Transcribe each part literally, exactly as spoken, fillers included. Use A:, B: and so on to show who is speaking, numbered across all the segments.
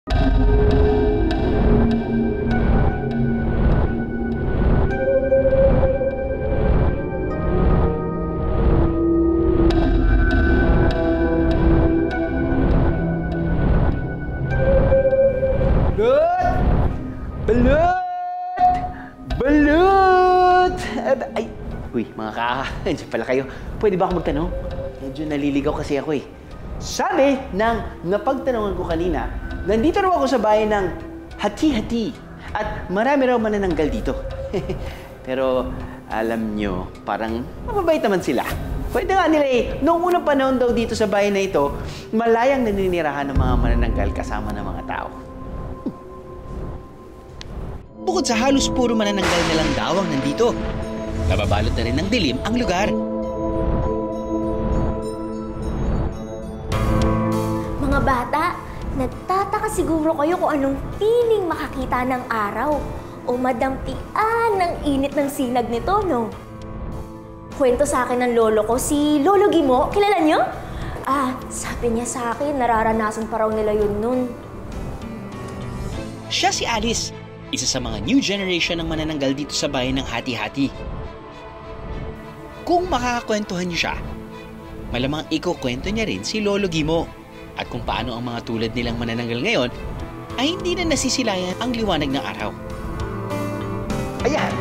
A: Balut! Balut! Ay, uy, mga kaka, nandiyan pala kayo. Pwede ba ako magtanong? Medyo naliligaw kasi ako eh. Sabi ng napagtanungan ko kanina, nandito raw ako sa bayan ng Hati-Hati at marami raw manananggal dito. Pero alam nyo, parang mababait naman sila. Pwede nga nila eh, noong unang panahon daw dito sa bayan na ito, malayang naninirahan ng mga manananggal kasama ng mga tao.
B: Bukod sa halos puro manananggal na lang daw ang nandito, nababalot na rin ng dilim ang lugar.
C: Mga bata, nagtataka siguro kayo kung anong feeling makakita ng araw o madampian ng init ng sinag nito, no? Kwento sa akin ng lolo ko, si Lolo Gimo, kilala niyo? Ah, sabi niya sa akin, nararanasan pa raw nila yun nun.
B: Siya si Alice, isa sa mga new generation ng manananggal dito sa bayan ng Hati-Hati. Kung makakakwentuhan niyo siya, malamang ikukwento niya rin si Lolo Gimo at kung paano ang mga tulad nilang manananggal ngayon ay hindi na nasisilayan ang liwanag ng araw.
A: Ayan!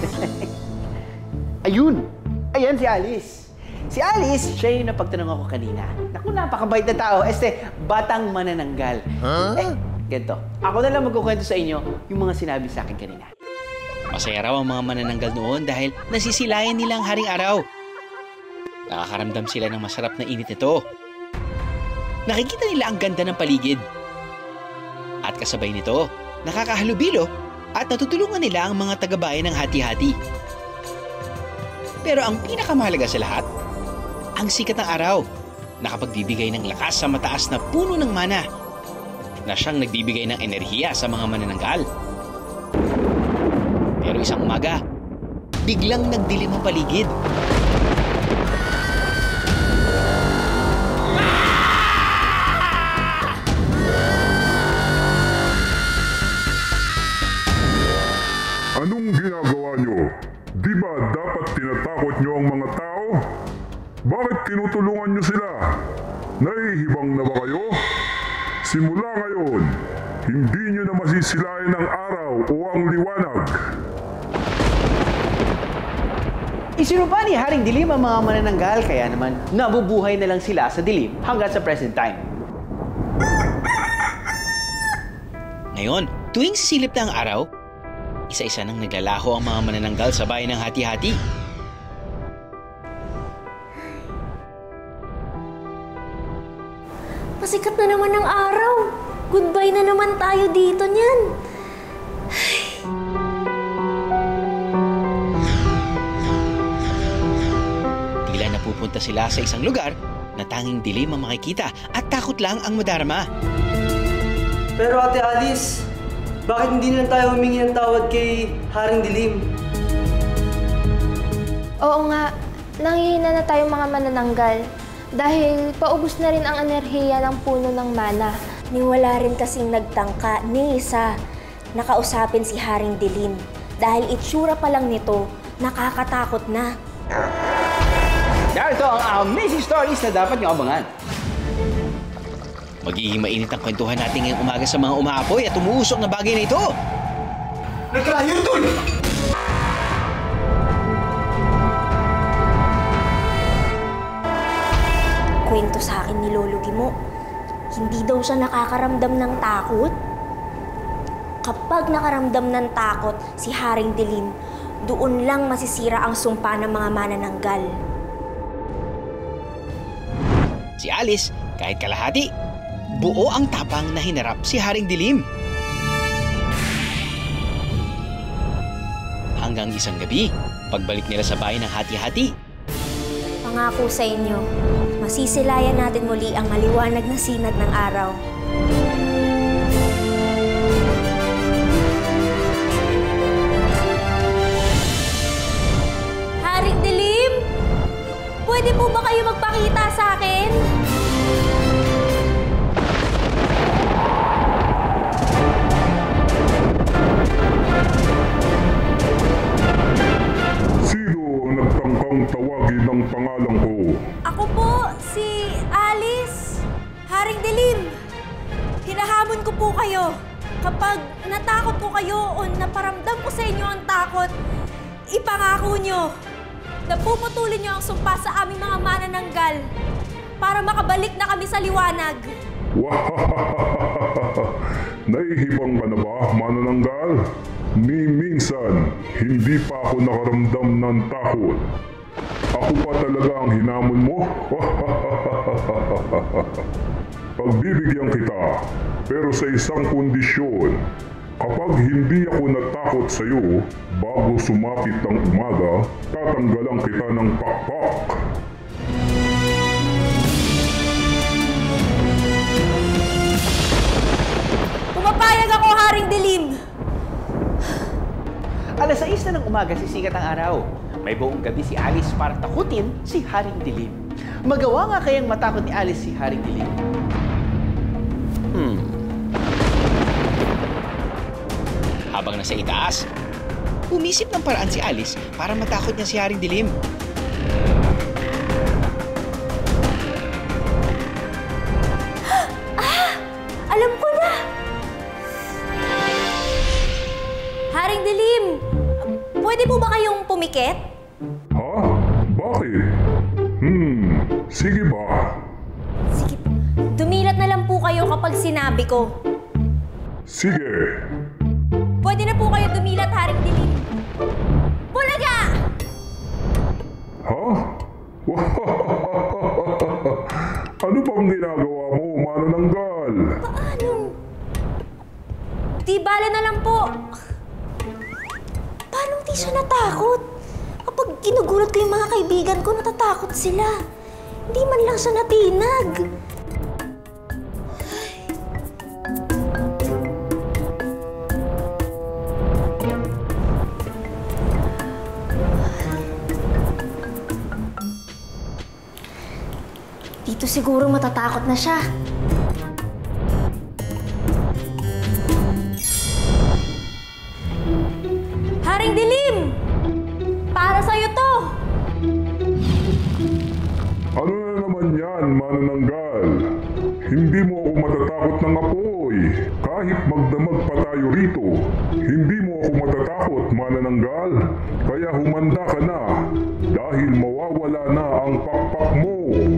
A: Ayun! Ayan si Alice! Si Alice, siya yung napagtanong ako kanina. Naku, napakabait na tao. Este, batang manananggal. Huh? Eh, ganito. Ako na lang magkukwento sa inyo yung mga sinabi sa akin kanina.
B: Masaya raw ang mga manananggal noon dahil nasisilayan nila ang haring araw. Nakakaramdam sila ng masarap na init nito. Nakikita nila ang ganda ng paligid. At kasabay nito, nakakahalubilo at natutulungan nila ang mga taga-bayan ng Hati-Hati. Pero ang pinakamahalaga sa lahat, ang sikat ng araw, nakapagbibigay ng lakas sa mataas na puno ng mana, na siyang nagbibigay ng enerhiya sa mga manananggal. Pero isang umaga, biglang nagdilim ang paligid.
D: Anong ginagawa nyo? Di ba dapat tinatakot nyo ang mga tao? Bakit tinutulungan nyo sila? Nahihibang na ba kayo? Simula ngayon, hindi nyo na masisilayan ang araw o ang liwanag.
A: Isinumpa ni Haring Dilim ang mga manananggal, kaya naman nabubuhay na lang sila sa dilim hanggang sa present time.
B: Ngayon, tuwing sisilip na ang araw, isa-isa nang naglalaho ang mga manananggal sa bayan ng Hati-Hati.
C: Pasikat na naman ang araw. Goodbye na naman tayo dito niyan.
B: Tila napupunta sila sa isang lugar na tanging dilim ang makikita at takot lang ang madarama.
E: Pero Ate Alice, bakit hindi na tayo humingi ng tawad kay Haring Dilim?
F: Oo nga, nanghihina na tayong mga manananggal dahil paubos na rin ang enerhiya ng puno ng mana.
C: Ni wala rin kasing nagtangka ni isa nakausapin si Haring Dilim dahil itsura pa lang nito, nakakatakot na.
A: Narito ang amazing stories na dapat nyo abangan.
B: Magiging mainit ang kwentuhan natin ngayong umaga sa mga umaapoy at umuusok na bagay na ito.
A: Nagkalayo doon!
C: Kwento sa akin ni Lolo Gimo, hindi daw siya nakakaramdam ng takot. Kapag nakaramdam ng takot si Haring Dilim, doon lang masisira ang sumpa ng mga manananggal.
B: Si Alice, kahit kalahati, buo ang tapang na hinarap si Haring Dilim. Hanggang isang gabi, pagbalik nila sa bayan ng Hati-Hati.
C: Pangako sa inyo, masisilayan natin muli ang maliwanag na sinag ng araw. Haring Dilim, pwede po ba kayo magpakita sa akin? hinahamon ko po kayo. Kapag natakot ko kayo o naparamdam ko sa inyo ang takot, ipangako nyo na puputulin nyo ang sumpa sa aming mga manananggal para makabalik na kami sa liwanag.
D: Naihibang ka na ba, manananggal? Ni minsan, hindi pa ako nakaramdam ng takot. Ako pa talaga ang hinamon mo? Pagbibigyan kita, pero sa isang kondisyon. Kapag hindi ako natakot sa iyo, bago sumapit ang umaga, tatanggalan kita ng pakpak.
C: Pumapayag ako, Haring Dilim!
A: Alas sais na ng umaga sisikat ang araw. May buong gabi si Alice para takutin si Haring Dilim. Magawa nga kayang matakot ni Alice si Haring Dilim? Hmm.
B: Habang nasa itaas, umisip ng paraan si Alice para matakot niya si Haring Dilim.
C: Ah! Alam ko na! Haring Dilim, pwede po ba kayong pumikit?
D: Ha? Bakit? Hmm, sige ba?
C: Sige, dumilat na lang po kayo kapag sinabi ko.
D: Sige.
C: Pwede na po kayo dumilat, Haring Dilim. Bulaga!
D: Ha? Ano bang ginagawa mo, manananggal?
C: Paano? Di bala na lang po. Paano di siya natakot? Kapag ginugulat ko yung mga kaibigan ko, natatakot sila. Hindi man lang siya natinag. Dito siguro matatakot na siya. Haring Dilim! Para sa'yo to!
D: Ano na naman yan, manananggal? Hindi mo ako matatakot ng apoy. Kahit magdamag pa tayo rito, hindi mo ako matatakot, manananggal. Kaya humanda ka na, dahil mawawala na ang pakpak mo.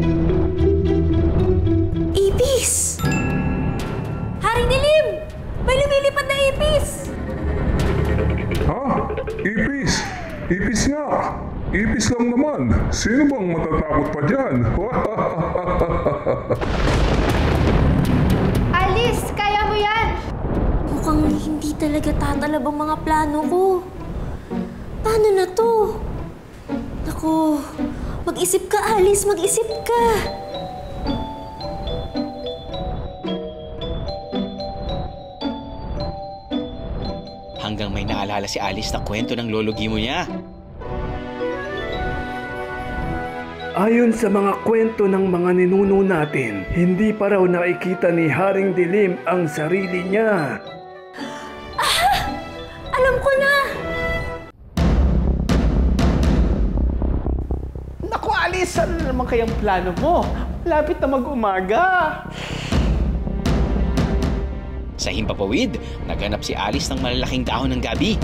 C: Ipis! Haring Dilim! May lumilipad na ipis!
D: Ha? Ipis? Ipis nga! Ipis lang naman. Sino bang matatakot pa dyan?
F: Alice, kaya mo yan!
C: Mukhang hindi talaga tatalab ang mga plano ko. Paano na to? Naku, mag-isip ka, Alice, mag-isip ka.
B: Hanggang may naalala si Alice na kwento ng lolo Gimo niya.
G: Ayon sa mga kwento ng mga ninuno natin, hindi pa raw nakikita ni Haring Dilim ang sarili niya.
C: Ah! Alam ko na!
A: Naku, Alice, ano naman kayang plano mo? Lapit na mag-umaga.
B: Sa himpapawid, naghanap si Alice ng malalaking dahon ng gabi.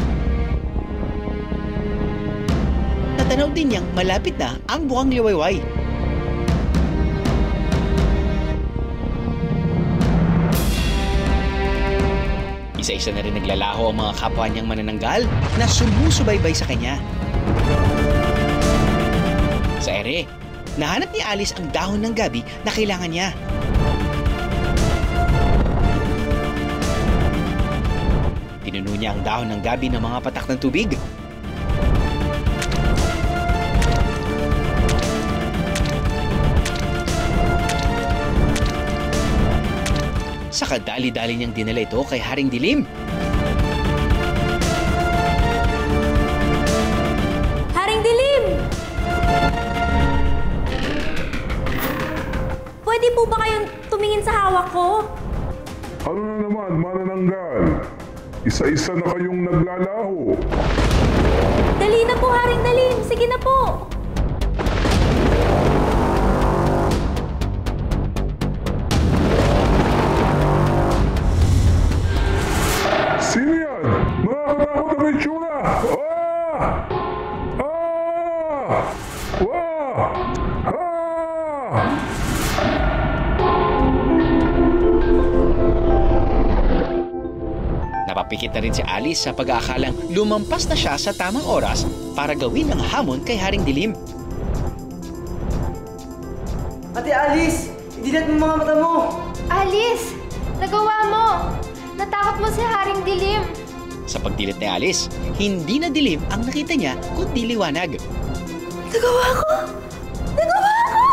B: Natanaw din niyang malapit na ang bukang liwayway. Isa-isa na rin naglalaho ang mga kapwa niyang manananggal na sumusubaybay sa kanya. Sa ere, nahanap ni Alice ang dahon ng gabi na kailangan niya. Pinuno niya ang dahon ng gabi ng mga patak ng tubig. Saka dali-dali niyang dinala ito kay Haring Dilim.
C: Haring Dilim! Pwede po ba kayong tumingin sa hawak ko?
D: Ano na naman, manananggal? Isa-isa na kayong naglalaho.
C: Dali na po, Haring Dilim! Sige na po!
B: Napapikit na rin si Alice sa pag-aakalang lumampas na siya sa tamang oras para gawin ang hamon kay Haring Dilim.
E: Ate Alice! Idilat mo mga mata mo!
F: Alice! Nagawa mo! Natakot mo si Haring Dilim!
B: Sa pagdilit ni Alice, hindi na dilim ang nakita niya kundi liwanag.
C: Nagawa ko! Nagawa ko!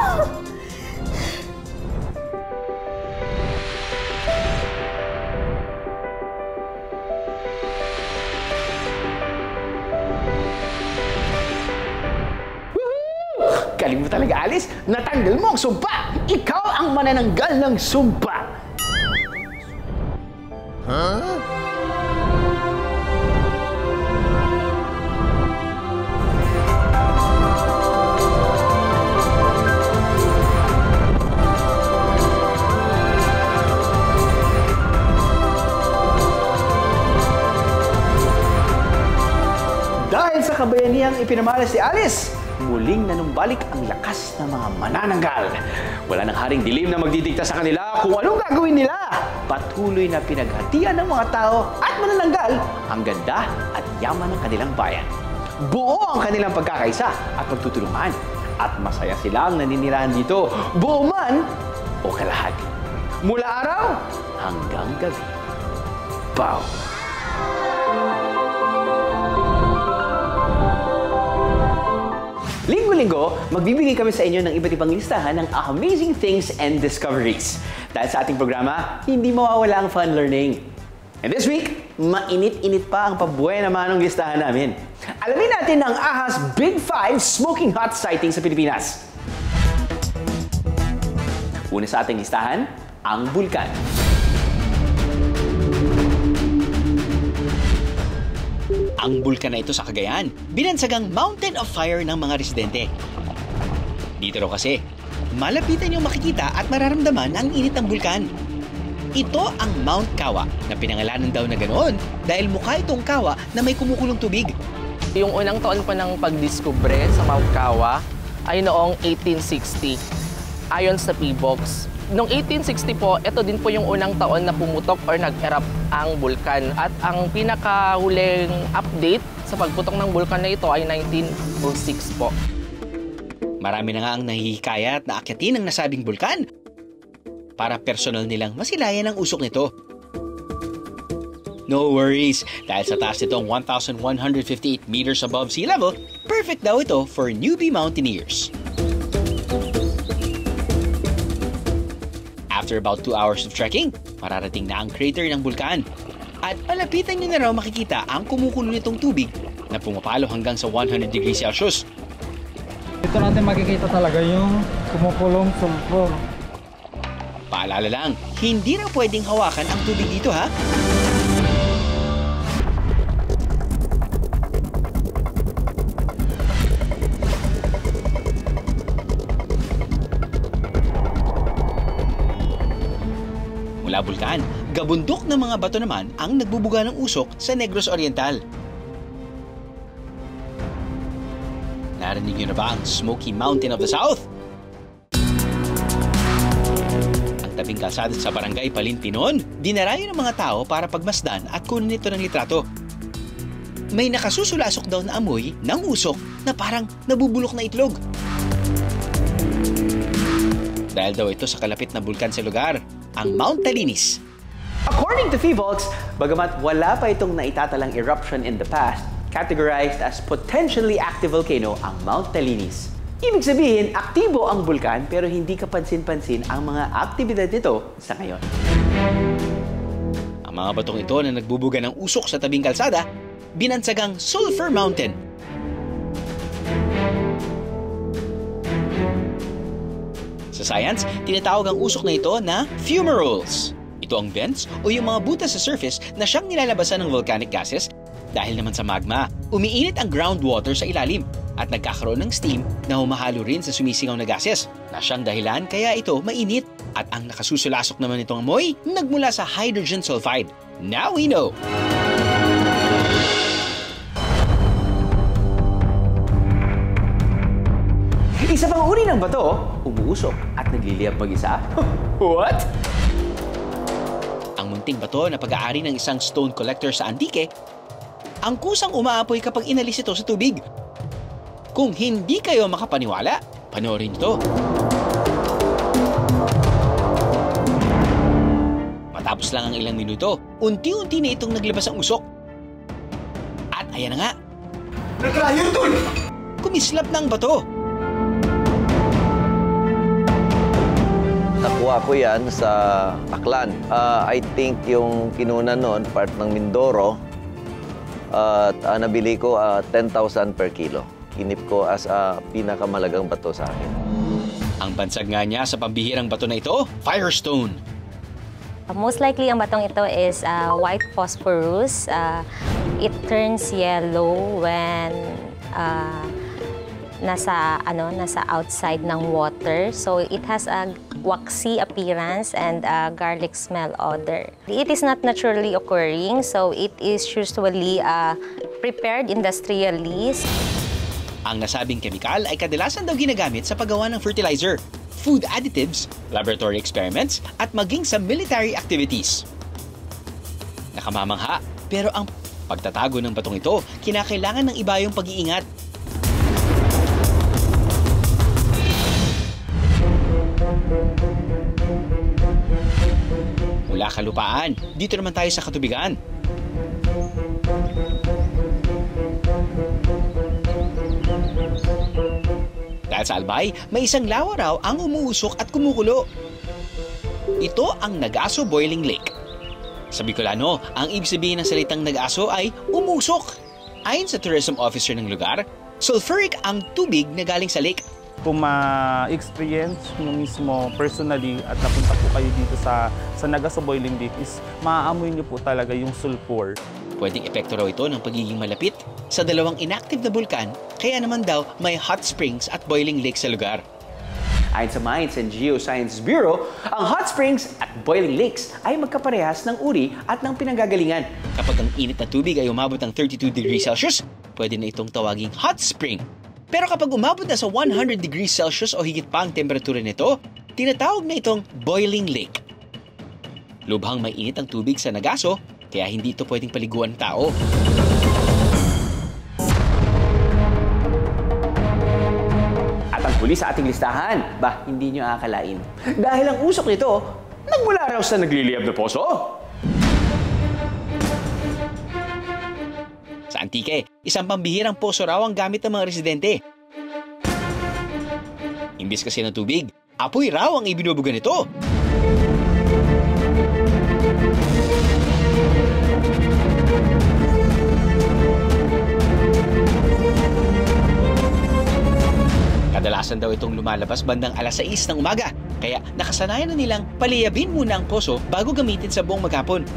A: Galing mo talaga, Alice. Natanggal mo ang sumpa. Ikaw ang manananggal ng sumpa. Huh? Dahil sa kabayanihang ipinamalas si Alice, muling nanumbalik ang lakas ng mga manananggal. Wala nang Haring Dilim na magdidikta sa kanila kung anong gagawin nila. Patuloy na pinaghatian ng mga tao at manananggal ang ganda at yaman ng kanilang bayan. Buo ang kanilang pagkakaisa at pagtutulungan. At masaya sila ang naninirahan dito, buo man o kalahati. Mula araw hanggang gabi. Pow! Linggo-linggo, magbibigay kami sa inyo ng iba't ibang listahan ng amazing things and discoveries. Dahil sa ating programa, hindi mawawala ang fun learning. And this week, mainit-init pa ang pabuhay naman ng listahan namin. Alamin natin ang A H A's Big Five Smoking Hot Sighting sa Pilipinas. Una sa ating listahan, ang bulkan.
B: Ang bulkan na ito sa Cagayan, binansagang Mountain of Fire ng mga residente. Dito raw kasi, malapitan yung makikita at mararamdaman ang init ng bulkan. Ito ang Mount Kawa na pinangalanan daw na ganoon dahil mukha itong kawa na may kumukulong tubig.
H: Yung unang taon pa ng pagdiskubre sa Mount Kawa ay noong eighteen sixty, ayon sa P B O X. Noong eighteen sixty po, ito din po yung unang taon na pumutok or nag-erupt ang bulkan. At ang pinakahuling update sa pagputok ng bulkan na ito ay nineteen oh six po.
B: Marami na nga ang nahihikayat na akyatin ang nasabing bulkan para personal nilang masilayan ang usok nito. No worries, dahil sa taas nito ang one thousand one hundred fifty-eight meters above sea level, perfect daw ito for newbie mountaineers. After about two hours of trekking, mararating na ang crater ng bulkan. At palapitan nyo na raw makikita ang kumukulo nitong tubig na pumapalo hanggang sa one hundred degrees Celsius.
I: Dito natin makikita talaga yung kumukulong sulfur.
B: Paalala lang, hindi na pwedeng hawakan ang tubig dito ha. Mula bulkan, gabundok ng mga bato naman ang nagbubuga ng usok sa Negros Oriental. Narinig niyo na ba ang Smoky Mountain of the South? Ang tabing kalsada sa barangay Palintinon, dinarayo ng mga tao para pagmasdan at kunin ito ng litrato. May nakasusulasok daw na amoy ng usok na parang nabubulok na itlog. Dahil daw ito sa kalapit na bulkan sa lugar, ang Mount Talinis.
A: According to P B O X, bagamat wala pa itong naitatalang eruption in the past, categorized as potentially active volcano ang Mount Talinis. Ibig sabihin, aktibo ang bulkan pero hindi kapansin-pansin ang mga aktibidad nito sa ngayon.
B: Ang mga batong ito na nagbubuga ng usok sa tabing kalsada, binansagang Sulphur Mountain. Sa science, tinatawag ang usok na ito na fumaroles. Ito ang vents o yung mga butas sa surface na siyang nilalabasan ng volcanic gases dahil naman sa magma. Umiinit ang groundwater sa ilalim at nagkakaroon ng steam na humahalo rin sa sumisingaw na gases na siyang dahilan kaya ito mainit. At ang nakasusulasok naman itong amoy nagmula sa hydrogen sulfide. Now we know!
A: Isa pang uri ng bato, umuusok at nagliliyab mag-isa. What?
B: Ang munting bato na pag-aari ng isang stone collector sa Antique, ang kusang umaapoy kapag inalis ito sa tubig. Kung hindi kayo makapaniwala, panoorin ito. Matapos lang ang ilang minuto, unti-unti na itong naglabas ang usok. At ayan na nga.
A: Nagkalayon tol!
B: Kumislap ng bato.
J: Nakuha ko yan sa Aklan. Uh, I think yung kinuna noon, part ng Mindoro, at uh, uh, nabili ko uh, ten thousand per kilo. Kinip ko as a uh, pinakamalagang bato sa akin.
B: Ang bansag nga niya sa pambihirang bato na ito, Firestone.
K: Most likely, ang batong ito is uh, white phosphorus. Uh, it turns yellow when uh, nasa, ano, nasa outside ng water. So it has a waxy appearance and a garlic smell odor. It is not naturally occurring, so it is usually uh, prepared industrially.
B: Ang nasabing kemikal ay kadalasan daw ginagamit sa paggawa ng fertilizer, food additives, laboratory experiments, at maging sa military activities. Nakamamangha, pero ang pagtatago ng batong ito, kinakailangan ng ibayong pag-iingat. Mula kalupaan, dito naman tayo sa katubigan. Dahil sa Albay, may isang lawa raw ang umuusok at kumukulo. Ito ang Nag-Aso Boiling Lake. Sa Bicolano, ang ibig sabihin ng salitang Nag-Aso ay umusok. Ayon sa tourism officer ng lugar, sulfuric ang tubig na galing sa lake.
L: Kung ma-experience nyo mismo personally at napunta po kayo dito sa, sa Nag-Aso Boiling Lake is maaamoy nyo po talaga yung sulfur.
B: Pwedeng epekto raw ito ng pagiging malapit sa dalawang inactive na bulkan, kaya naman daw may hot springs at boiling lake sa lugar.
A: Ayon sa Mines and Geoscience Bureau, ang hot springs at boiling lakes ay magkaparehas ng uri at ng pinanggagalingan.
B: Kapag ang init na tubig ay umabot ng thirty-two degrees Celsius, pwede na itong tawaging hot spring. Pero kapag umabot na sa one hundred degrees Celsius o higit pa ang temperatura nito, tinatawag na itong boiling lake. Lubhang may init ang tubig sa Nag-Aso, kaya hindi ito pwedeng paliguan ng tao.
A: At ang huli sa ating listahan, bah, hindi nyo akalain. Dahil ang usok nito, nagmula raw sa nagliliyab na poso.
B: Sa Antique, isang pambihirang poso raw ang gamit ng mga residente. Imbis kasi ng tubig, apoy raw ang ibinubuga nito. Kadalasan daw itong lumalabas bandang alas sais ng umaga, kaya nakasanayan na nilang paliyabin muna ang poso bago gamitin sa buong maghapon.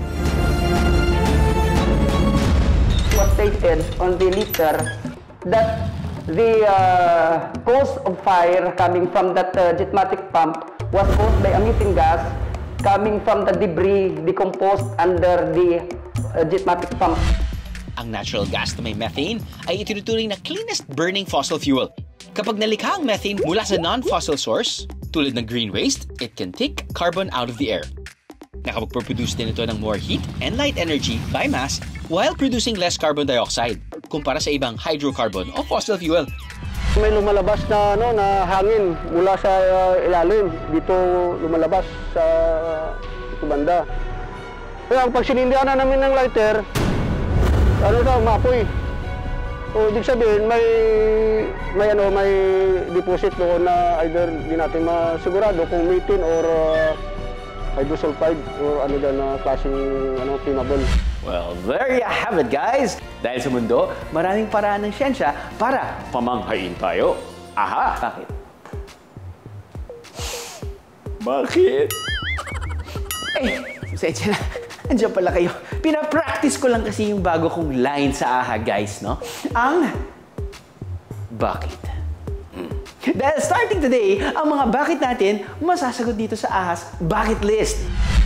M: Was stated on the letter that the uh, cause of fire coming from that uh, jetmatic pump was caused by emitting gas coming from the debris decomposed under the uh, jetmatic pump.
B: Ang natural gas na may methane ay itinuturing na cleanest burning fossil fuel. Kapag nalikha ang methane mula sa non-fossil source, tulad ng green waste, it can take carbon out of the air. Nakapag-produce din ito ng more heat and light energy by mass while producing less carbon dioxide kumpara sa ibang hydrocarbon o fossil fuel.
N: May lumalabas na ano na hangin mula sa uh, ilalim dito lumalabas sa uh, banda. Kaya pag sinindihan na namin ng lighter, ano daw maapoy. O ibig sabihin may may ano may deposit doon na either di natin masigurado kung methane or uh, hydrosulfide or ano dyan na klaseng ano, flammable.
A: Well, there you have it, guys! Dahil sa mundo, maraming paraan ng siyensya para pamanghain tayo. Aha! Bakit? Bakit? Eh, sensya na. Andiyan pala kayo. Pinapractice ko lang kasi yung bago kong line sa aha, guys, no? Ang bakit? Dahil starting today, ang mga bakit natin masasagot dito sa Ahas Bakit List.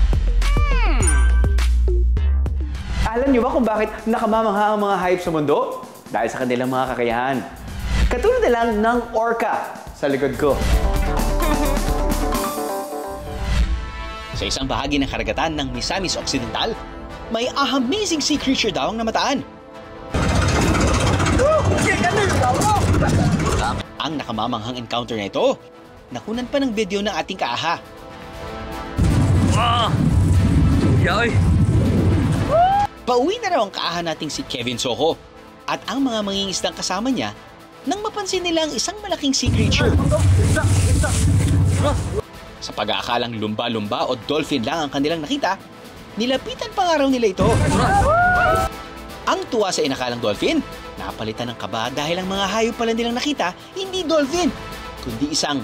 A: Alam niyo ba kung bakit nakamamangha ang mga hayop sa mundo? Dahil sa kanilang mga kakayahan. Katulad na lang ng orca. sa likod ko.
B: Sa isang bahagi ng karagatan ng Misamis Occidental, may amazing sea creature daw ang namataan. Ang nakamamanghang encounter na ito, nakunan pa ng video ng ating kaaha. Pauwi na raw ang kaaha nating si Kevin Soho at ang mga mangingisdang kasama niya nang mapansin nila ang isang malaking sea creature. Sa pag-aakalang lumba-lumba o dolphin lang ang kanilang nakita, nilapitan pa nga raw nila ito. Ang tuwa sa inakalang dolphin, napalitan ng kaba dahil ang mga hayop pala nilang nakita, hindi dolphin, kundi isang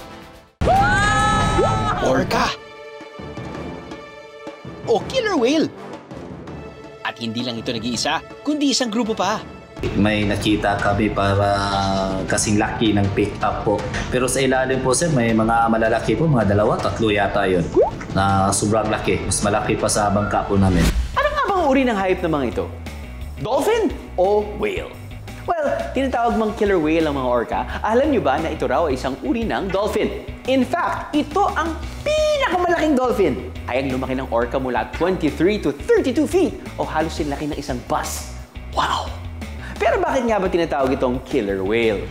B: orca o killer whale. At hindi lang ito nag-iisa, kundi isang grupo pa.
O: May nakita kami para kasing laki ng pick-up po. Pero sa ilalim po sir, may mga malalaki po, mga dalawa, tatlo yata yun. Na sobrang laki, mas malaki pa sa bangka po namin.
A: Ano nga bang uri ng hayop na mga ito? Dolphin o whale? Well, tinatawag mang killer whale ang mga orca. Alam nyo ba na ito raw ay isang uri ng dolphin? In fact, ito ang pinakamalaking dolphin. Ay ang lumaki ng orca mula twenty-three to thirty-two feet o halos sinlaki ng isang bus. Wow! Pero bakit nga ba tinatawag itong killer whale?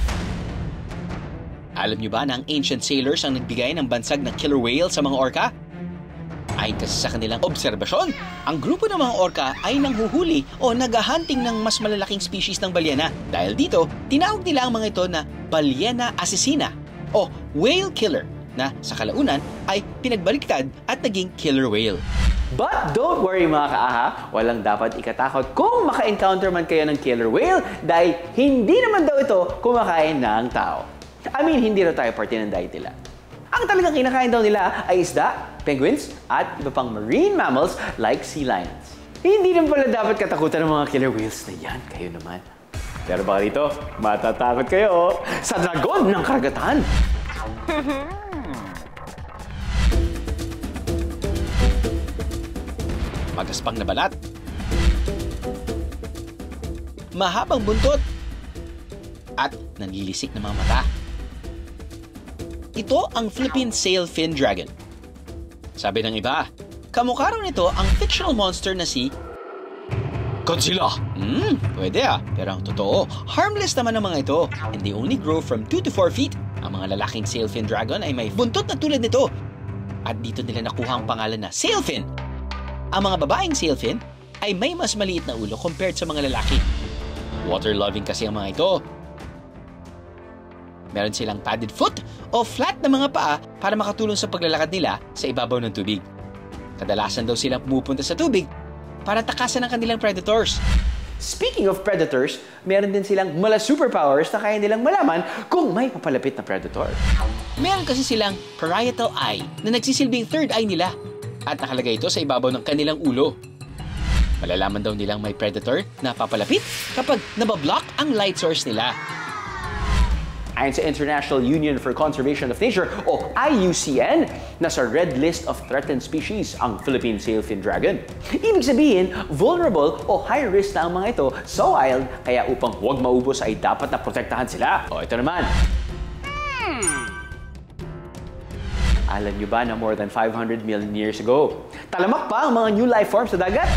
B: Alam nyo ba na ang ancient sailors ang nagbigay ng bansag ng killer whale sa mga orca? Ayon kasi sa kanilang obserbasyon, ang grupo ng mga orca ay nanghuhuli o naghahunting ng mas malalaking species ng balyena. Dahil dito, tinawag nila ang mga ito na balyena asesina o whale killer na sa kalaunan ay pinagbaliktad at naging killer whale.
A: But don't worry mga kaaha, walang dapat ikatakot kung maka-encounter man kayo ng killer whale dahil hindi naman daw ito kumakain ng tao. I mean, hindi raw tayo parte ng diet nila. Ang talagang kinakain daw nila ay isda, penguins, at iba pang marine mammals like sea lions. Hindi naman pala dapat katakutan ng mga killer whales na yan, kayo naman. Pero baka dito, matatakot kayo sa dragon ng karagatan.
B: Magaspang na balat, mahabang buntot, at nanlilisik na mga mata. Ito ang Philippine sailfin dragon. Sabi ng iba, kamukha raw nito ang fictional monster na si Godzilla. Hmm, pwede ah. Pero ang totoo, harmless naman ang mga ito. And they only grow from two to four feet. Ang mga lalaking sailfin dragon ay may buntot na tulad nito. At dito nila nakuha ang pangalan na sailfin. Ang mga babaeng sailfin ay may mas maliit na ulo compared sa mga lalaki. Water-loving kasi ang mga ito. Meron silang padded foot o flat na mga paa para makatulong sa paglalakad nila sa ibabaw ng tubig. Kadalasan daw silang pumupunta sa tubig para takasan ang kanilang predators.
A: Speaking of predators, meron din silang mala superpowers na kaya nilang malaman kung may papalapit na predator.
B: Meron kasi silang parietal eye na nagsisilbing third eye nila at nakalagay ito sa ibabaw ng kanilang ulo. Malalaman daw nilang may predator na papalapit kapag nabablock ang light source nila.
A: Ayon sa International Union for Conservation of Nature o I U C N, nasa red list of threatened species ang Philippine sailfin dragon. Ibig sabihin, vulnerable o high risk na ang mga ito sa wild, kaya upang huwag maubos ay dapat na protektahan sila. O ito naman. Alam nyo ba na more than five hundred million years ago, talamak pa ang mga new life forms sa dagat?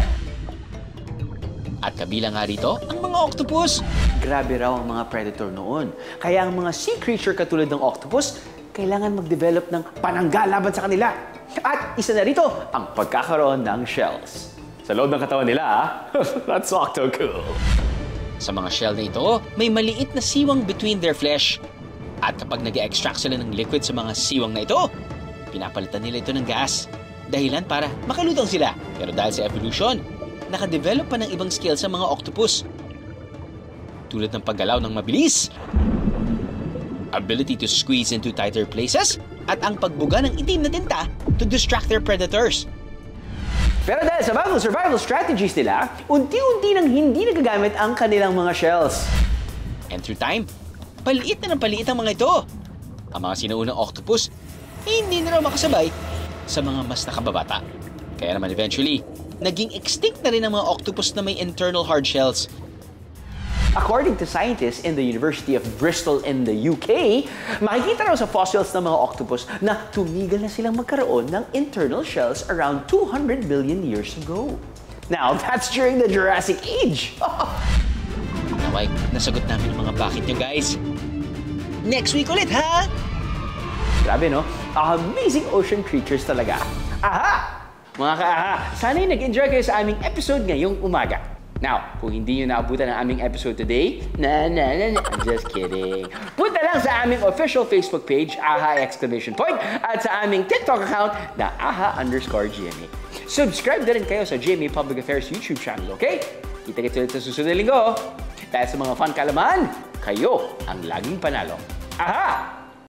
B: At kabilang nga rito, ang mga octopus.
A: Grabe raw ang mga predator noon. Kaya ang mga sea creature katulad ng octopus, kailangan mag-develop ng panangga laban sa kanila. At isa na rito, ang pagkakaroon ng shells. Sa loob ng katawan nila, ha? That's octo-cool.
B: Sa mga shell na ito, may maliit na siwang between their flesh. At kapag nag-extract sila ng liquid sa mga siwang na ito, pinapalitan nila ito ng gas. Dahilan para makalutang sila. Pero dahil sa evolution, nakadevelop pa ng ibang skills sa mga octopus. Tulad ng paggalaw ng mabilis, ability to squeeze into tighter places, at ang pagbuga ng itim na tinta to distract their predators.
A: Pero dahil sa bagong survival strategies nila, unti-unti nang hindi nagagamit ang kanilang mga shells.
B: And through time, paliit na ng paliit ang mga ito. Ang mga sinuunang octopus, hindi na raw makasabay sa mga mas nakababata. Kaya naman eventually, naging extinct na rin ang mga octopus na may internal hard shells.
A: According to scientists in the University of Bristol in the U K, makikita raw sa fossils ng mga octopus na tumigil na silang magkaroon ng internal shells around two hundred billion years ago. Now, that's during the Jurassic Age.
B: Naway, nasagot namin ang mga bakit nyo, guys. Next week ulit, ha?
A: Grabe, no? Amazing ocean creatures talaga. Aha! Mga ka-aha, sana'y nag-enjoy kayo sa aming episode ngayong umaga. Now, kung hindi nyo naabutan ang aming episode today, na na na na, I'm just kidding. Punta lang sa aming official Facebook page, AHA exclamation point, at sa aming TikTok account na AHA underscore G M A. Subscribe na rin kayo sa G M A Public Affairs YouTube channel, okay? Kita-kits ulit sa susunod na linggo. Dahil sa mga fun kalaman, kayo ang laging panalo. AHA!